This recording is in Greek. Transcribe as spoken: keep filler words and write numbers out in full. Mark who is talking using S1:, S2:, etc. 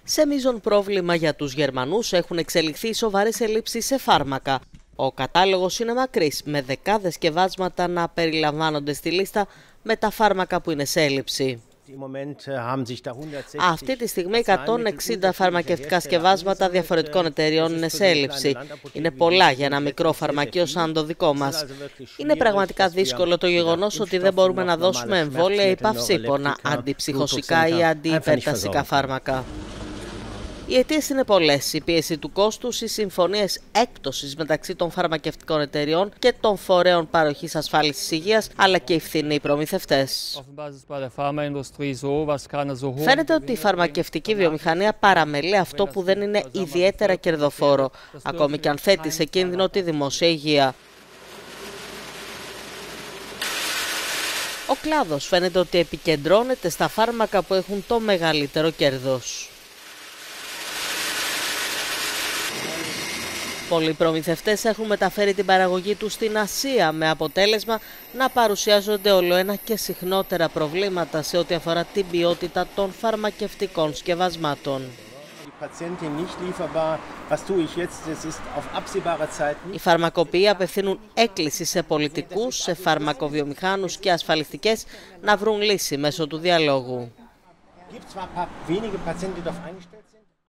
S1: Σε μείζον πρόβλημα για τους Γερμανούς έχουν εξελιχθεί σοβαρές ελλείψεις σε φάρμακα. Ο κατάλογος είναι μακρύς, με δεκάδες σκευάσματα να περιλαμβάνονται στη λίστα με τα φάρμακα που είναι σε έλλειψη. Αυτή τη στιγμή εκατόν εξήντα φαρμακευτικά σκευάσματα διαφορετικών εταιριών είναι σε έλλειψη. Είναι πολλά για ένα μικρό φαρμακείο σαν το δικό μας. Είναι πραγματικά δύσκολο το γεγονός ότι δεν μπορούμε να δώσουμε εμβόλια ή παυσίπονα, αντιψυχωσικά ή αντιυπερτασικά φάρμακα. Οι αιτίες είναι πολλές: η πίεση του κόστους, οι συμφωνίες έκπτωσης μεταξύ των φαρμακευτικών εταιριών και των φορέων παροχής ασφάλισης υγείας, αλλά και οι φθηνοί προμηθευτές. Φαίνεται ότι η φαρμακευτική βιομηχανία παραμελεί αυτό που δεν είναι ιδιαίτερα κερδοφόρο, ακόμη και αν θέτει σε κίνδυνο τη δημόσια υγεία. Ο κλάδος φαίνεται ότι επικεντρώνεται στα φάρμακα που έχουν το μεγαλύτερο κέρδος. Πολλοί προμηθευτές έχουν μεταφέρει την παραγωγή τους στην Ασία, με αποτέλεσμα να παρουσιάζονται ολοένα και συχνότερα προβλήματα σε ό,τι αφορά την ποιότητα των φαρμακευτικών σκευασμάτων. Οι φαρμακοποιοί απευθύνουν έκκληση σε πολιτικούς, σε φαρμακοβιομηχάνους και ασφαλιστικές να βρουν λύση μέσω του διαλόγου.